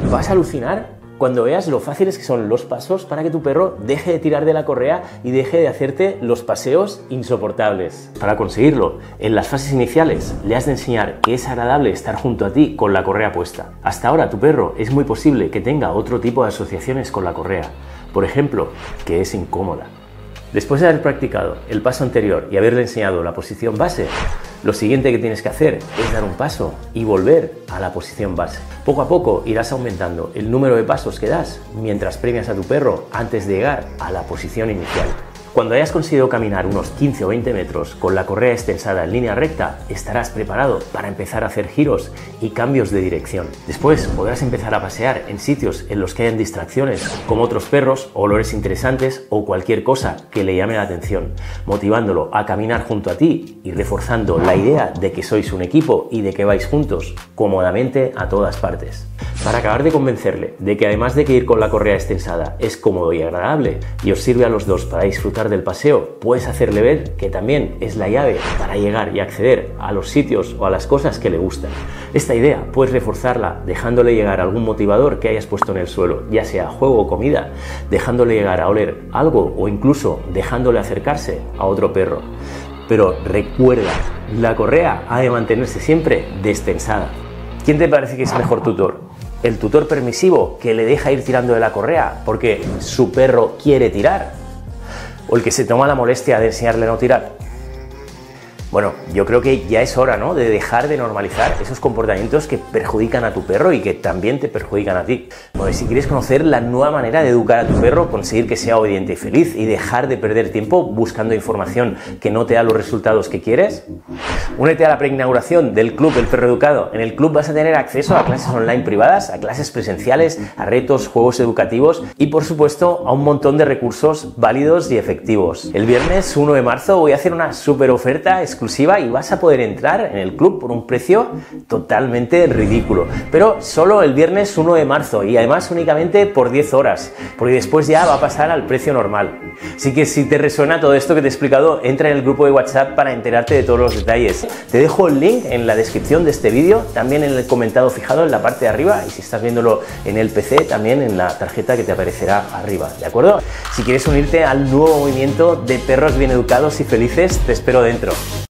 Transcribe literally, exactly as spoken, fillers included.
Vas a alucinar cuando veas lo fáciles que son los pasos para que tu perro deje de tirar de la correa y deje de hacerte los paseos insoportables. Para conseguirlo, en las fases iniciales le has de enseñar que es agradable estar junto a ti con la correa puesta. Hasta ahora tu perro es muy posible que tenga otro tipo de asociaciones con la correa. Por ejemplo, que es incómoda. Después de haber practicado el paso anterior y haberle enseñado la posición base, lo siguiente que tienes que hacer es dar un paso y volver a la posición base. Poco a poco irás aumentando el número de pasos que das mientras premias a tu perro antes de llegar a la posición inicial. Cuando hayas conseguido caminar unos quince o veinte metros con la correa extensada en línea recta, estarás preparado para empezar a hacer giros y cambios de dirección. Después podrás empezar a pasear en sitios en los que hayan distracciones, como otros perros, olores interesantes o cualquier cosa que le llame la atención, motivándolo a caminar junto a ti y reforzando la idea de que sois un equipo y de que vais juntos cómodamente a todas partes. Para acabar de convencerle de que además de que ir con la correa extensada es cómodo y agradable y os sirve a los dos para disfrutar del paseo, puedes hacerle ver que también es la llave para llegar y acceder a los sitios o a las cosas que le gustan. Esta idea puedes reforzarla dejándole llegar algún motivador que hayas puesto en el suelo, ya sea juego o comida, dejándole llegar a oler algo o incluso dejándole acercarse a otro perro. Pero recuerda, la correa ha de mantenerse siempre destensada. ¿Quién te parece que es mejor tutor? ¿El tutor permisivo que le deja ir tirando de la correa porque su perro quiere tirar? ¿O el que se toma la molestia de enseñarle a no tirar? Bueno, yo creo que ya es hora, ¿no?, de dejar de normalizar esos comportamientos que perjudican a tu perro y que también te perjudican a ti. Bueno, si quieres conocer la nueva manera de educar a tu perro, conseguir que sea obediente y feliz y dejar de perder tiempo buscando información que no te da los resultados que quieres, únete a la preinauguración del Club El Perro Educado. En el club vas a tener acceso a clases online privadas, a clases presenciales, a retos, juegos educativos y, por supuesto, a un montón de recursos válidos y efectivos. El viernes uno de marzo voy a hacer una super oferta exclusiva y vas a poder entrar en el club por un precio totalmente ridículo, pero solo el viernes uno de marzo y además únicamente por diez horas, porque después ya va a pasar al precio normal. Así que si te resuena todo esto que te he explicado, entra en el grupo de WhatsApp para enterarte de todos los detalles. Te dejo el link en la descripción de este vídeo, también en el comentado fijado en la parte de arriba y si estás viéndolo en el P C también en la tarjeta que te aparecerá arriba, ¿de acuerdo? Si quieres unirte al nuevo movimiento de perros bien educados y felices, te espero dentro.